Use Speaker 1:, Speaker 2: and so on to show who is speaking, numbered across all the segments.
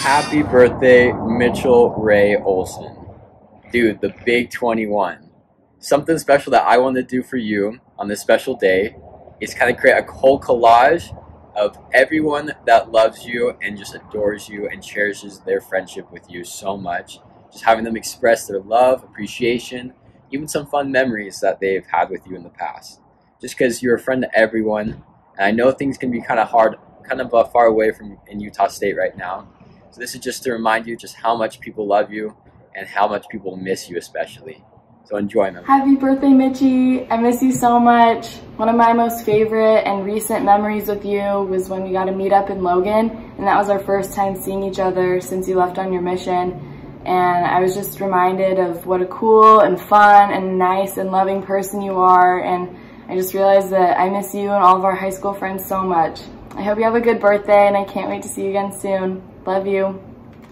Speaker 1: Happy birthday, Mitchell Ray Olsen. Dude, the big 21. Something special that I want to do for you on this special day is kind of create a whole collage of everyone that loves you and just adores you and cherishes their friendship with you so much. Just having them express their love, appreciation, even some fun memories that they've had with you in the past. Just because you're a friend to everyone, and I know things can be kind of hard, kind of far away from in Utah State right now. So this is just to remind you just how much people love you and how much people miss you especially. So enjoy, man.
Speaker 2: Happy birthday, Mitchie. I miss you so much. One of my most favorite and recent memories with you was when we got to meet up in Logan, and that was our first time seeing each other since you left on your mission. And I was just reminded of what a cool and fun and nice and loving person you are, and I just realized that I miss you and all of our high school friends so much. I hope you have a good birthday, and I can't wait to see you again soon. Love you.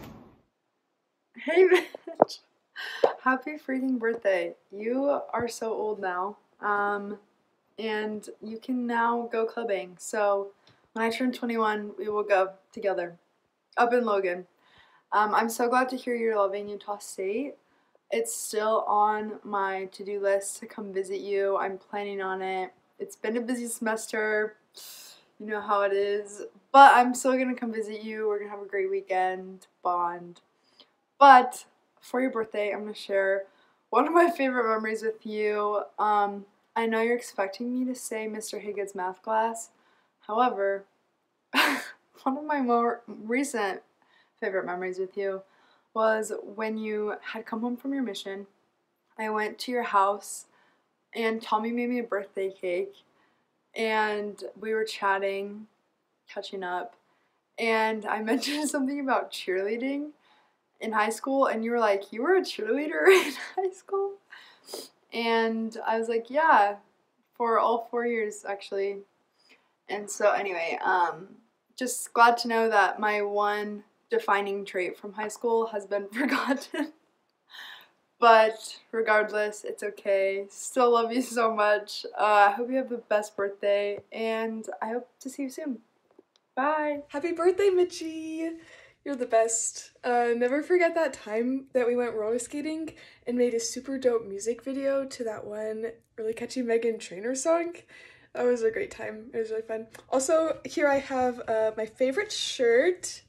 Speaker 3: Hey, Mitch. Happy freaking birthday. You are so old now, and you can now go clubbing. So when I turn 21, we will go together up in Logan. I'm so glad to hear you're loving Utah State. It's still on my to-do list to come visit you. I'm planning on it. It's been a busy semester. You know how it is. But I'm still going to come visit you. We're going to have a great weekend, bond. But for your birthday, I'm going to share one of my favorite memories with you. I know you're expecting me to say Mr. Higgins' math class. However, one of my more recent favorite memories with you was when you had come home from your mission. I went to your house and Tommy made me a birthday cake, and we were chatting, catching up, and I mentioned something about cheerleading in high school, and you were like, you were a cheerleader in high school? And I was like, yeah, for all 4 years actually. And so anyway, just glad to know that my one defining trait from high school has been forgotten. But regardless, it's okay. Still love you so much. I hope you have the best birthday, and I hope to see you soon. Bye.
Speaker 4: Happy birthday, Mitchie. You're the best. Never forget that time that we went roller skating and made a super dope music video to that one really catchy Meghan Trainor song. That was a great time. It was really fun. Also, here I have my favorite shirt.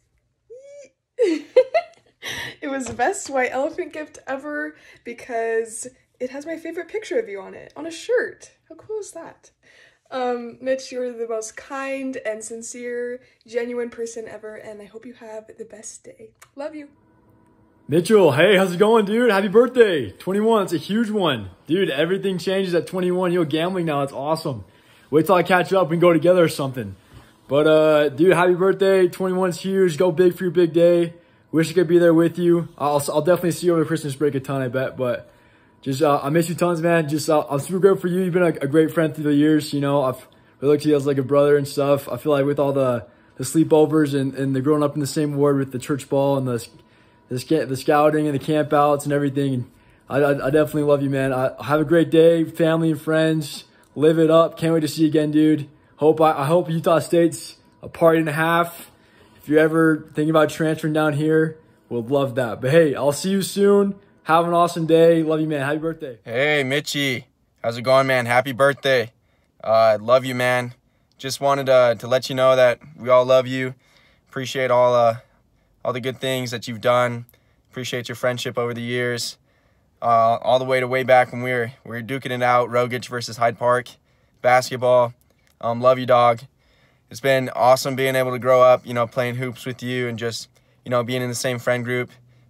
Speaker 4: It was the best white elephant gift ever because it has my favorite picture of you on it, on a shirt. How cool is that? Mitch, you're the most kind and sincere, genuine person ever, and I hope you have the best day. Love you.
Speaker 5: Mitchell, hey, how's it going, dude? Happy birthday. 21, it's a huge one. Dude, everything changes at 21. You're gambling now, it's awesome. Wait till I catch up and go together or something. But, dude, happy birthday. 21's huge. Go big for your big day. Wish I could be there with you. I'll definitely see you over Christmas break a ton, I bet. But just, I miss you tons, man. Just, I'm super grateful for you. You've been a great friend through the years. You know, I've really looked at you as like a brother and stuff. I feel like with all the sleepovers and the growing up in the same ward with the church ball and the scouting and the camp outs and everything. I definitely love you, man. Have a great day, family and friends. Live it up. Can't wait to see you again, dude. I hope Utah State's a party and a half. If you're ever thinking about transferring down here, we'll love that. But hey, I'll see you soon. Have an awesome day. Love you, man. Happy birthday.
Speaker 6: Hey, Mitchie. How's it going, man? Happy birthday. Love you, man. Just wanted to let you know that we all love you. Appreciate all the good things that you've done. Appreciate your friendship over the years. All the way to way back when we were duking it out, Rogich versus Hyde Park basketball. Love you, dog. It's been awesome being able to grow up, you know, playing hoops with you and just, you know, being in the same friend group.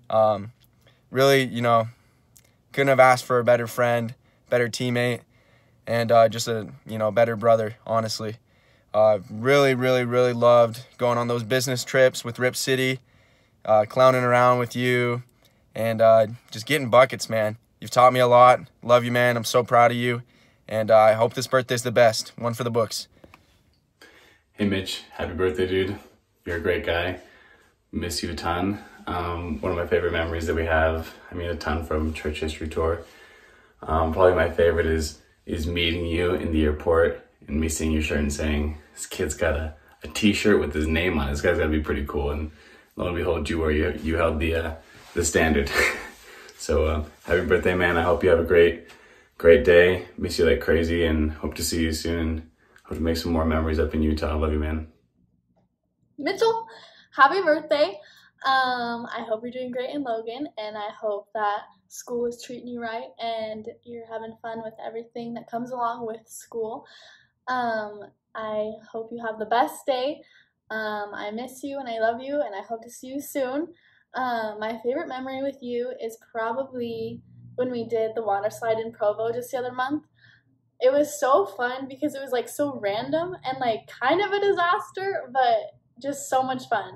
Speaker 6: Really, you know, couldn't have asked for a better friend, better teammate, and just a, you know, better brother, honestly. Really, really, really loved going on those business trips with Rip City, clowning around with you, and just getting buckets, man. You've taught me a lot. Love you, man. I'm so proud of you, and I hope this birthday's the best. One for the books.
Speaker 7: Hey Mitch, happy birthday, dude. You're a great guy. Miss you a ton. One of my favorite memories that we have, I mean a ton from church history tour. Probably my favorite is meeting you in the airport and me seeing your shirt and saying, this kid's got a t-shirt with his name on it. This guy's gotta be pretty cool. And lo and behold, you held the standard. So happy birthday, man. I hope you have a great day. Miss you like crazy, and hope to see you soon, and hope to make some more memories up in Utah. I love you, man.
Speaker 8: Mitchell, happy birthday. I hope you're doing great in Logan, and I hope that school is treating you right and you're having fun with everything that comes along with school. I hope you have the best day. I miss you and I love you, and I hope to see you soon. My favorite memory with you is probably when we did the water slide in Provo just the other month. It was so fun because it was like so random and like kind of a disaster, but just so much fun.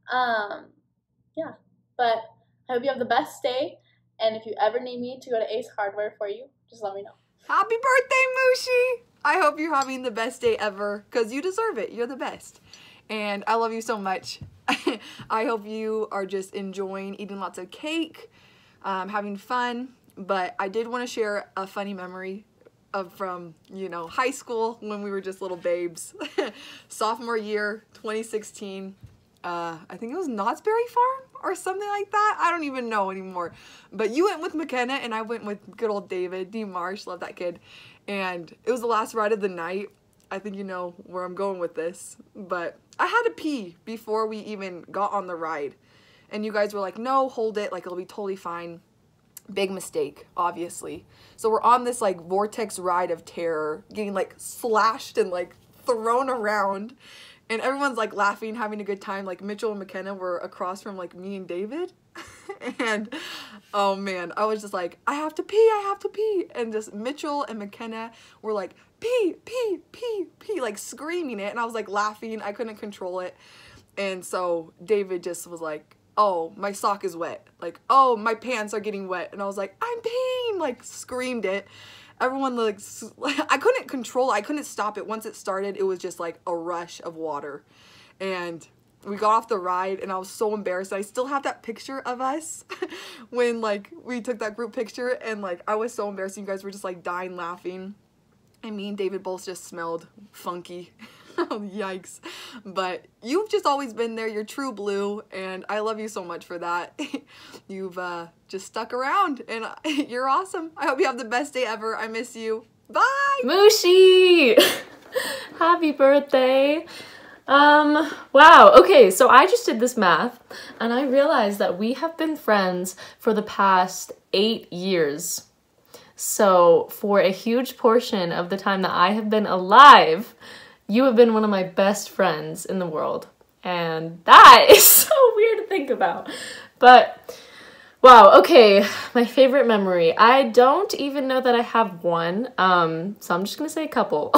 Speaker 8: Yeah, but I hope you have the best day, and if you ever need me to go to Ace Hardware for you, just let me know.
Speaker 3: Happy birthday, Mooshi! I hope you're having the best day ever, because you deserve it. You're the best. And I love you so much. I hope you are just enjoying eating lots of cake, having fun. But I did want to share a funny memory from, you know, high school when we were just little babes. Sophomore year, 2016. I think it was Knott's Berry Farm or something like that. I don't even know anymore. But you went with McKenna and I went with good old David, D. Marsh, love that kid. And it was the last ride of the night. I think you know where I'm going with this. But I had to pee before we even got on the ride. And you guys were like, no, hold it. Like, it'll be totally fine. Big mistake, obviously. So we're on this, like, vortex ride of terror, getting, like, slashed and, like, thrown around. And everyone's, like, laughing, having a good time. Like, Mitchell and McKenna were across from, like, me and David. And, oh, man, I was just like, I have to pee. And just Mitchell and McKenna were like, pee, like, screaming it. And I was, like, laughing. I couldn't control it. And so David just was like, oh, my sock is wet. Like, oh, my pants are getting wet. And I was like, I'm peeing, like, screamed it. Everyone, like, I couldn't control it. I couldn't stop it. Once it started, it was just, like, a rush of water. And we got off the ride, and I was so embarrassed. I still have that picture of us when, like, we took that group picture, and, like, I was so embarrassed. You guys were just, like, dying laughing. And me and David both just smelled funky. Yikes. But you've just always been there. You're true blue, and I love you so much for that. You've just stuck around, and you're awesome. I hope you have the best day ever. I miss you. Bye!
Speaker 9: Mooshi! Happy birthday. Wow. Okay, so I just did this math, and I realized that we have been friends for the past 8 years. So for a huge portion of the time that I have been alive, you have been one of my best friends in the world. And that is so weird to think about. But, wow, okay, my favorite memory. I don't even know that I have one, so I'm just gonna say a couple.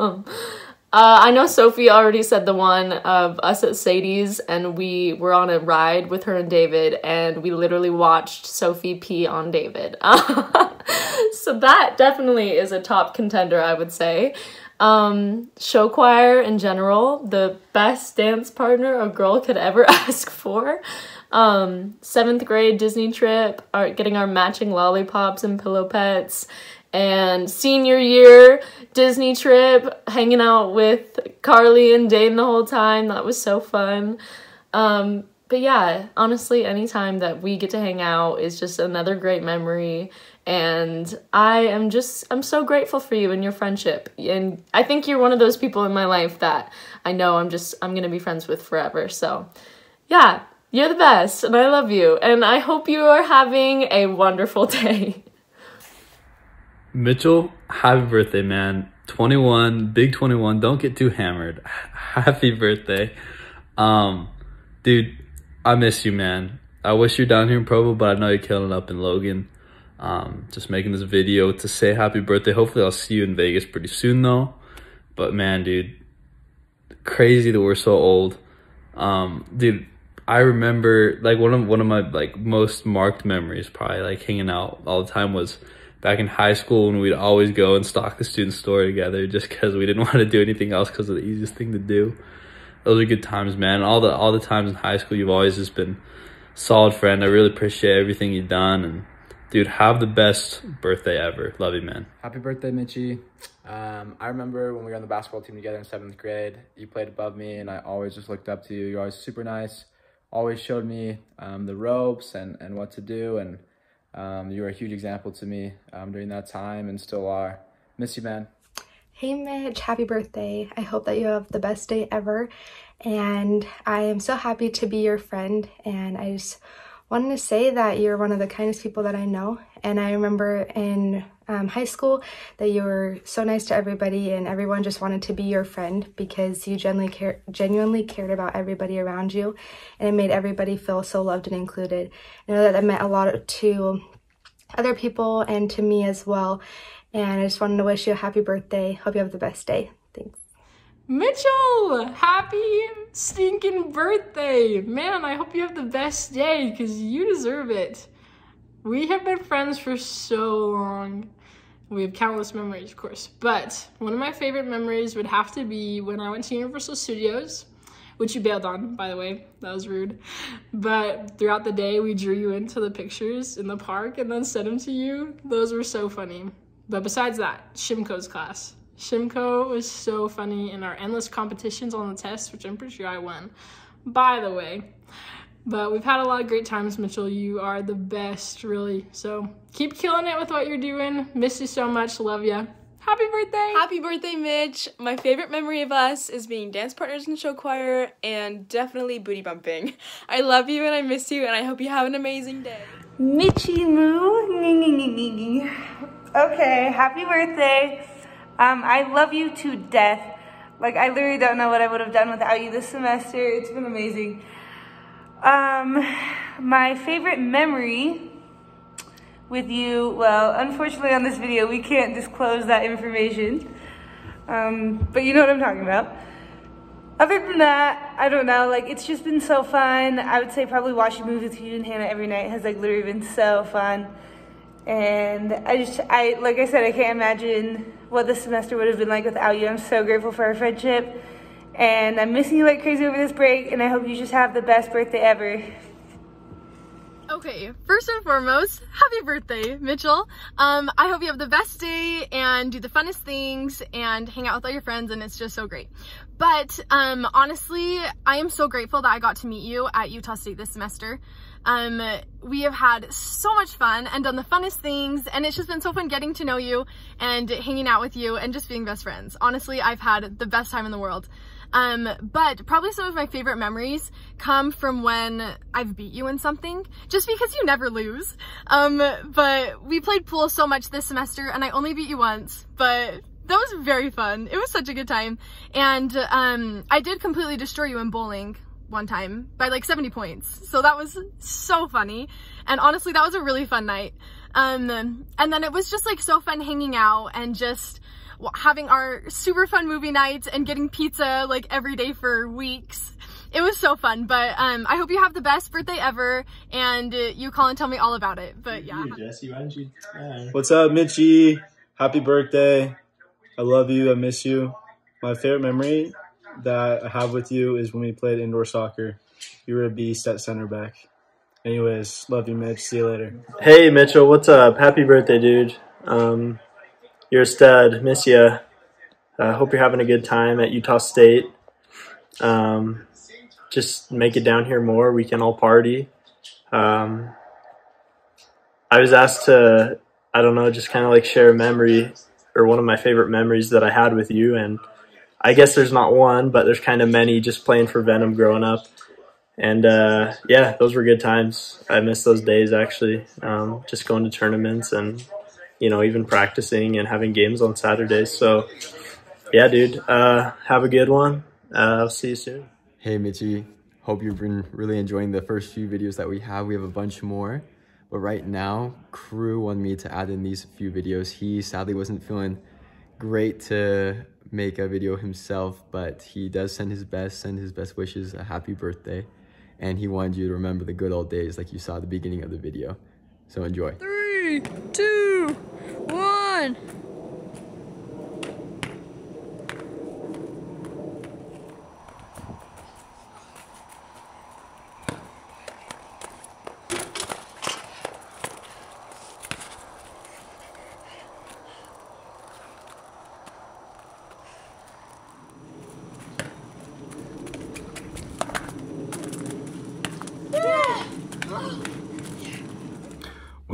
Speaker 9: I know Sophie already said the one of us at Sadie's, and we were on a ride with her and David, and we literally watched Sophie pee on David. So that definitely is a top contender, I would say. Show choir in general, the best dance partner a girl could ever ask for. 7th grade Disney trip, getting our matching lollipops and pillow pets. And senior year Disney trip, hanging out with Carly and Dane the whole time. That was so fun. But yeah, honestly, anytime that we get to hang out is just another great memory. And I'm so grateful for you and your friendship. And I think you're one of those people in my life that I know I'm going to be friends with forever. So yeah, you're the best and I love you. And I hope you are having a wonderful day.
Speaker 5: Mitchell, happy birthday, man. 21, big 21. Don't get too hammered. Happy birthday. Dude, I miss you, man. I wish you're down here in Provo, but I know you're killing it up in Logan. Just making this video to say happy birthday. Hopefully I'll see you in Vegas pretty soon though. But man, dude, crazy that we're so old. Dude, I remember like one of my like most marked memories, probably like hanging out all the time, was back in high school when we'd always go and stock the student store together just because we didn't want to do anything else because of the easiest thing to do. Those are good times, man. All the times in high school, you've always just been a solid friend. I really appreciate everything you've done, and dude, have the best birthday ever. Love you, man.
Speaker 6: Happy birthday, Mitchie. I remember when we were on the basketball team together in 7th grade, you played above me and I always just looked up to you. You're always super nice,
Speaker 10: always showed me the ropes and what to do, and you were a huge example to me during that time and still are. Miss you, man.
Speaker 11: Hey Mitch, happy birthday. I hope that you have the best day ever, and I am so happy to be your friend, and I just wanted to say that you're one of the kindest people that I know. And I remember in high school that you were so nice to everybody and everyone just wanted to be your friend because you genuinely cared about everybody around you, and it made everybody feel so loved and included. I know that meant a lot to other people and to me as well, and I just wanted to wish you a happy birthday. Hope you have the best day. Thanks.
Speaker 12: Mitchell, happy stinking birthday. Man, I hope you have the best day because you deserve it. We have been friends for so long. We have countless memories, of course, but one of my favorite memories would have to be when I went to Universal Studios, which you bailed on, by the way. That was rude. But throughout the day, we drew you into the pictures in the park and then sent them to you. Those were so funny. But besides that, Shimko's class. Shimko was so funny in our endless competitions on the test, which I'm pretty sure I won, by the way. But we've had a lot of great times, Mitchell. You are the best, really. So keep killing it with what you're doing. Miss you so much. Love ya. Happy birthday.
Speaker 13: Happy birthday, Mitch. My favorite memory of us is being dance partners in show choir and definitely booty bumping. I love you and I miss you and I hope you have an amazing day.
Speaker 14: Mitchy Moo. Okay, happy birthday. I love you to death. Like, I literally don't know what I would have done without you this semester. It's been amazing. My favorite memory with you, well, unfortunately on this video, we can't disclose that information. But you know what I'm talking about. Other than that, I don't know, like, it's just been so fun. I would say probably watching movies with you and Hannah every night has, like, literally been so fun. And like I said, I can't imagine what this semester would have been like without you. I'm so grateful for our friendship. And I'm missing you like crazy over this break, and I hope you just have the best birthday ever.
Speaker 15: Okay, first and foremost, happy birthday, Mitchell. I hope you have the best day and do the funnest things and hang out with all your friends, and it's just so great. But honestly, I am so grateful that I got to meet you at Utah State this semester. We have had so much fun and done the funnest things, and it's just been so fun getting to know you and hanging out with you and just being best friends. Honestly, I've had the best time in the world. But probably some of my favorite memories come from when I've beat you in something, just because you never lose. But we played pool so much this semester and I only beat you once, but that was very fun. It was such a good time. And I did completely destroy you in bowling one time by like 70 points. So that was so funny. And honestly, that was a really fun night. And then it was just like so fun hanging out and just having our super fun movie nights and getting pizza like every day for weeks. It was so fun, but I hope you have the best birthday ever, and you call and tell me all about it. But yeah.
Speaker 16: Jesse, why don't you? What's up, Mitchie? Happy birthday. I love you. I miss you. My favorite memory that I have with you is when we played indoor soccer. You were a beast at center back. Anyways, love you, Mitch. See you later.
Speaker 17: Hey, Mitchell. What's up? Happy birthday, dude. You're a stud. Miss ya. Hope you're having a good time at Utah State. Just make it down here more. We can all party. I was asked to, I don't know, just kind of like share a memory or one of my favorite memories that I had with you. And I guess there's not one, but there's kind of many just playing for Venom growing up. And yeah, those were good times. I miss those days, actually. Just going to tournaments and, you know, even practicing and having games on Saturdays. So yeah, dude, have a good one. I'll see you soon.
Speaker 18: Hey, Mitchie. Hope you've been really enjoying the first few videos that we have. We have a bunch more. But right now, Crew wanted me to add in these few videos. He sadly wasn't feeling great to make a video himself, but he does send his best wishes, a happy birthday. And he wanted you to remember the good old days like you saw at the beginning of the video. So enjoy.
Speaker 19: 3, 2, 1.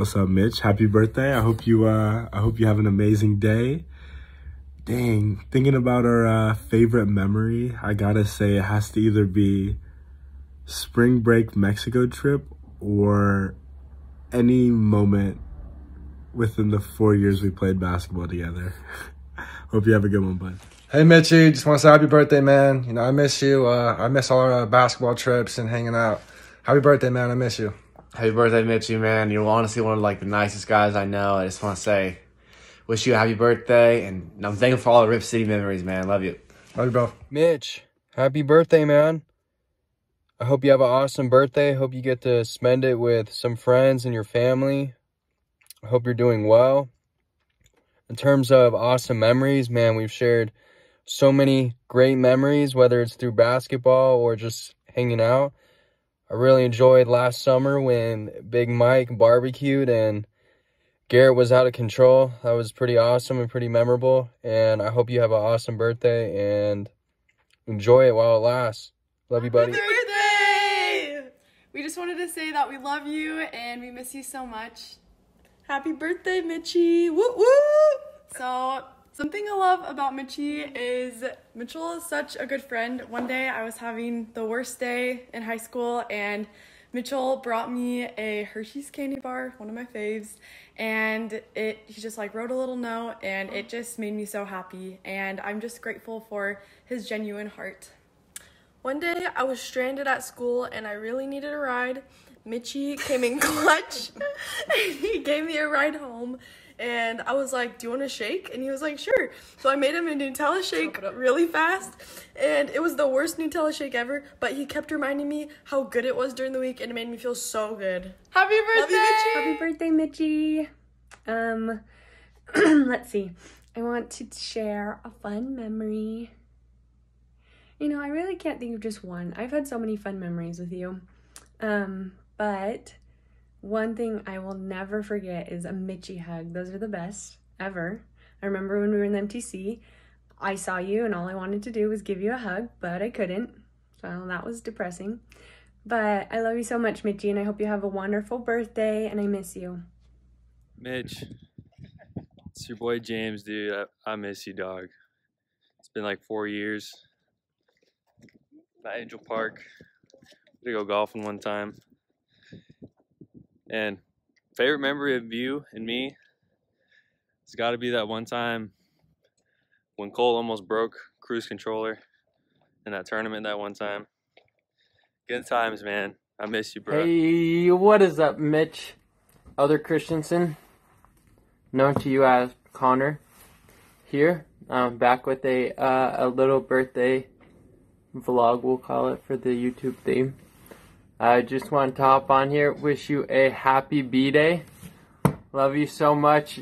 Speaker 16: What's up, Mitch? Happy birthday. I hope you have an amazing day. Dang, thinking about our favorite memory, I gotta say it has to either be spring break Mexico trip or any moment within the 4 years we played basketball together. Hope you have a good one, bud.
Speaker 6: Hey, Mitchie, just want to say happy birthday, man. You know, I miss you. I miss all our basketball trips and hanging out. Happy birthday, man. I miss you.
Speaker 20: Happy birthday, Mitchie, man. You're honestly one of like the nicest guys I know. I just want to say, wish you a happy birthday, and I'm thankful for all the Rip City memories, man. Love you.
Speaker 6: Love you, bro.
Speaker 21: Mitch, happy birthday, man. I hope you have an awesome birthday. Hope you get to spend it with some friends and your family. I hope you're doing well. In terms of awesome memories, man, we've shared so many great memories, whether it's through basketball or just hanging out. I really enjoyed last summer when Big Mike barbecued and Garrett was out of control. That was pretty awesome and pretty memorable. And I hope you have an awesome birthday and enjoy it while it lasts. Love you, buddy.
Speaker 3: Happy birthday! We just wanted to say that we love you and we miss you so much. Happy birthday, Mitchie. Woo woo! So, something I love about Mitchie is Mitchell is such a good friend. One day I was having the worst day in high school and Mitchell brought me a Hershey's candy bar, one of my faves, and he just like wrote a little note and it just made me so happy, and I'm just grateful for his genuine heart.
Speaker 13: One day I was stranded at school and I really needed a ride. Mitchie came in clutch and he gave me a ride home. And I was like, do you want a shake? And he was like, sure. So I made him a Nutella shake really fast. And it was the worst Nutella shake ever. But he kept reminding me how good it was during the week. And it made me feel so good. Happy birthday!
Speaker 22: Happy birthday, Mitchie. Let's see. I want to share a fun memory. You know, I really can't think of just one. I've had so many fun memories with you. But one thing I will never forget is a Mitchie hug. Those are the best ever. I remember when we were in the MTC, I saw you and all I wanted to do was give you a hug, but I couldn't. So that was depressing. But I love you so much, Mitchie, and I hope you have a wonderful birthday, and I miss you.
Speaker 23: Mitch, it's your boy James, dude. I miss you, dog. It's been like 4 years. At Angel Park. We go golfing one time. And favorite memory of you and me, it's got to be that one time when Cole almost broke cruise controller in that tournament that one time. Good times, man. I miss you, bro.
Speaker 24: Hey, what is up, Mitch? Other Christensen, known to you as Connor, here. Back with a little birthday vlog, we'll call it, for the YouTube theme. I just want to hop on here, wish you a happy B-Day. Love you so much.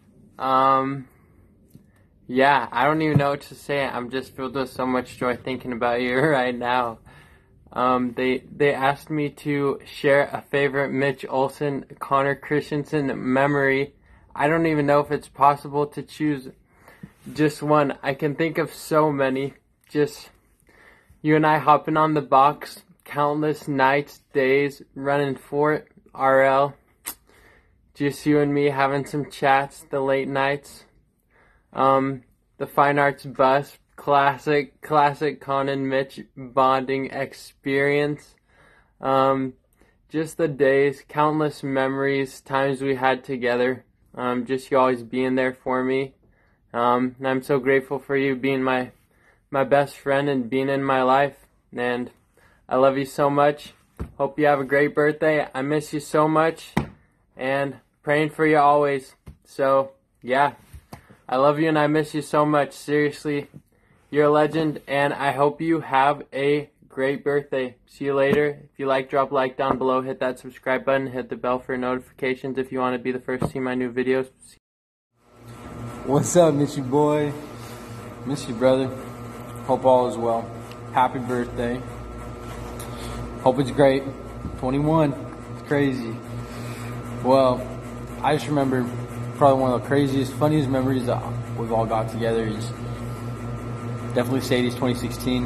Speaker 24: Yeah, I don't even know what to say. I'm just filled with so much joy thinking about you right now. They asked me to share a favorite Mitch Olsen, Connor Christensen memory. I don't even know if it's possible to choose just one. I can think of so many. Just you and I hopping on the box, countless nights, days, running Fort RL. Just you and me having some chats, the late nights. The Fine Arts bus, classic Con and Mitch bonding experience. Just the days, countless memories, times we had together. Just you always being there for me. And I'm so grateful for you being my best friend and being in my life. And I love you so much. Hope you have a great birthday. I miss you so much. And praying for you always. So, yeah. I love you and I miss you so much. Seriously, you're a legend. And I hope you have a great birthday. See you later. If you like, drop a like down below. Hit that subscribe button. Hit the bell for notifications if you want to be the first to see my new videos.
Speaker 25: What's up, Mitchie boy? Miss you, brother. Hope all is well. Happy birthday. Hope it's great. 21. It's crazy. Well, I just remember probably one of the craziest, funniest memories that we've all got together is definitely Sadie's 2016.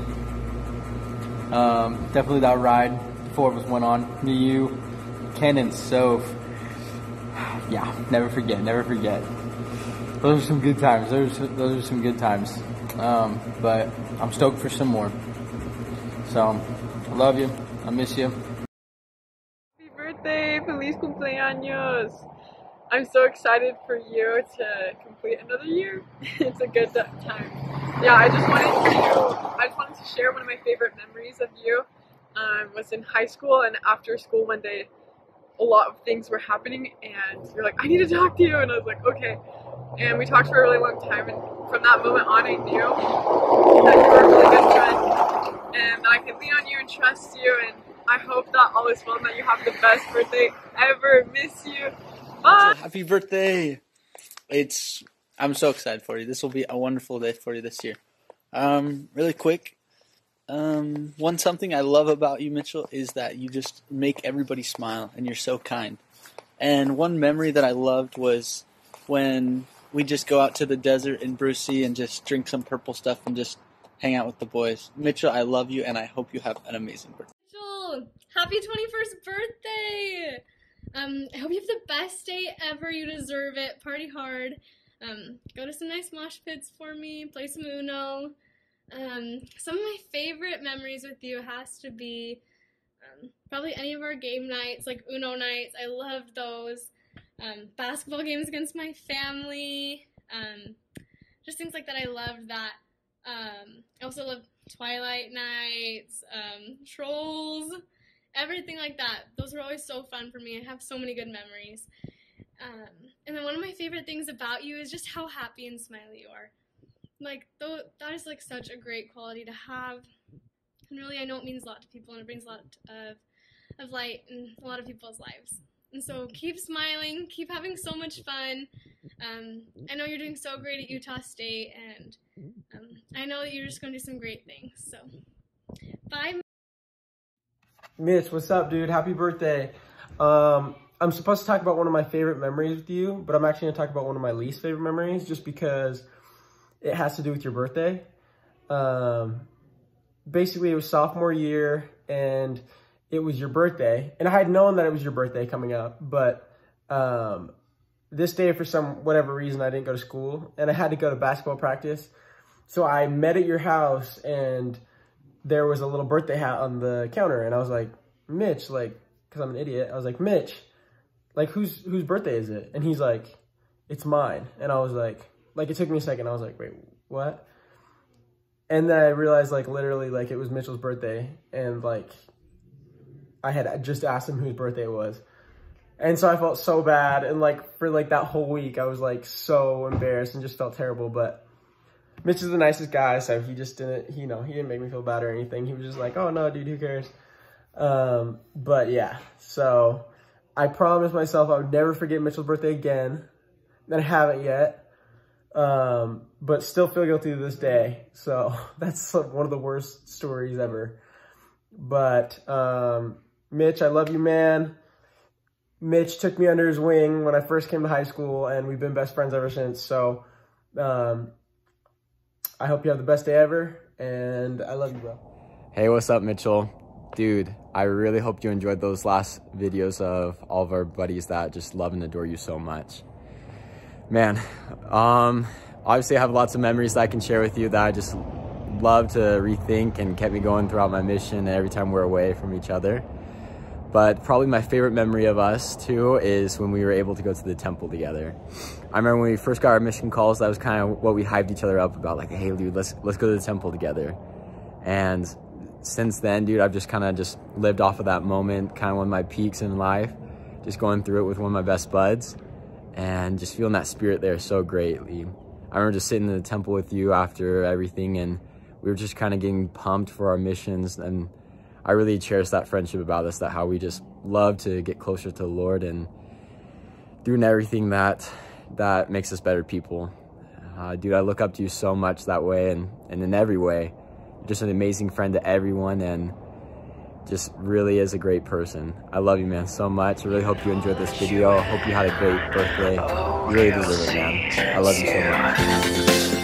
Speaker 25: Definitely that ride the four of us went on. Me, you, Ken, and Soph. yeah, never forget, never forget. Those are some good times. Those are some good times. But I'm stoked for some more. So, I love you. I miss you.
Speaker 1: Happy birthday! Feliz cumpleaños! I'm so excited for you to complete another year. It's a good time. Yeah, I just wanted to share one of my favorite memories of you. Was in high school, and after school one day, a lot of things were happening, and you're like, I need to talk to you, and I was like, okay. And we talked for a really long time, and from that moment on, I knew that you were a really good friend, and that I could lean on you and trust you, and I hope that all is well, and that you have the best birthday ever. Miss you. Bye.
Speaker 2: Happy birthday! I'm so excited for you. This will be a wonderful day for you this year. Really quick, something I love about you, Mitchell, is that you just make everybody smile, and you're so kind. And one memory that I loved was when we just go out to the desert in Brucey and just drink some purple stuff and just hang out with the boys. Mitchell, I love you, and I hope you have an amazing birthday.
Speaker 15: Mitchell, happy 21st birthday! I hope you have the best day ever. You deserve it. Party hard. Go to some nice mosh pits for me. Play some Uno. Some of my favorite memories with you has to be probably any of our game nights, like Uno nights. I loved those. Basketball games against my family. Just things like that. I loved that. I also love Twilight nights, Trolls, everything like that. Those were always so fun for me. I have so many good memories. And then one of my favorite things about you is just how happy and smiley you are. Like, that is like such a great quality to have. And really, I know it means a lot to people, and it brings a lot of light in a lot of people's lives. And so keep smiling, keep having so much fun. I know you're doing so great at Utah State, and I know that you're just going to do some great things. So, bye.
Speaker 4: Mitch, what's up, dude? Happy birthday. I'm supposed to talk about one of my favorite memories with you, but I'm actually going to talk about one of my least favorite memories just because it has to do with your birthday. Basically, it was sophomore year, and it was your birthday. And I had known that it was your birthday coming up, but this day, for whatever reason, I didn't go to school, and I had to go to basketball practice. So I met at your house, and there was a little birthday hat on the counter, and I was like, Mitch, like, because I'm an idiot, I was like, Mitch, like, whose birthday is it? And he's like, it's mine. And I was like, it took me a second. I was like, wait, what? And then I realized, like, literally, like, it was Mitchell's birthday, and, like, I had just asked him whose birthday it was. And so I felt so bad, and, like, for, like, that whole week, I was, like, so embarrassed and just felt terrible, but Mitch is the nicest guy, so he just didn't, he didn't make me feel bad or anything. He was just like, oh, no, dude, who cares? But, yeah, so I promised myself I would never forget Mitchell's birthday again, and I haven't yet, but still feel guilty to this day, so that's one of the worst stories ever. But, Mitch, I love you, man. Mitch took me under his wing when I first came to high school, and we've been best friends ever since. So, I hope you have the best day ever, and I love you, bro.
Speaker 18: Hey, what's up, Mitchell? Dude, I really hope you enjoyed those last videos of all of our buddies that just love and adore you so much. Man, obviously I have lots of memories that I can share with you that I just love to rethink and kept me going throughout my mission and every time we're away from each other. But probably my favorite memory of us too is when we were able to go to the temple together. I remember when we first got our mission calls, that was kind of what we hyped each other up about, like, hey dude, let's go to the temple together. And since then, dude, I've just kind of lived off of that moment, kind of one of my peaks in life, just going through it with one of my best buds and just feeling that spirit there so greatly. I remember just sitting in the temple with you after everything, and we were just kind of getting pumped for our missions, and I really cherish that friendship about us, that how we just love to get closer to the Lord and doing everything that makes us better people. Dude, I look up to you so much that way, and in every way. You're just an amazing friend to everyone, and just really is a great person. I love you, man, so much. I really hope you enjoyed this video. I hope you had a great birthday. You really deserve it, man. I love you so much.